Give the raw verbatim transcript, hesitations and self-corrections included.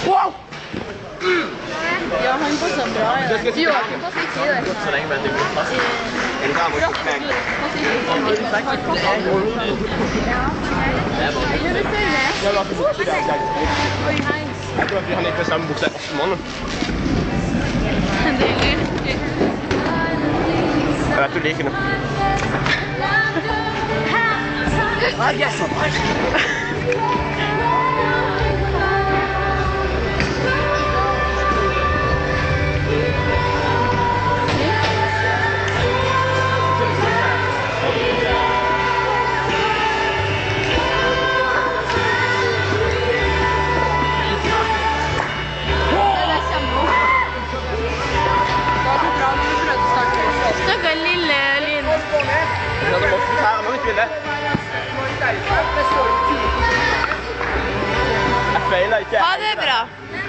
Wow! Ja, han passer bra. Jo, han passer ikke i det. Så lenge venter vi på plass. Er du der med å meg? Gjør det før det? Jeg har vært i bukse i dag. Jeg tror at vi har ikke samme bukse i morgen. Det er gøy. Jeg vet du liker det. Nei, jeg er så bra. Stakkars lille Line. Ja, det må ikke være noe ikke vil. Jeg feiler ikke. Ha det bra.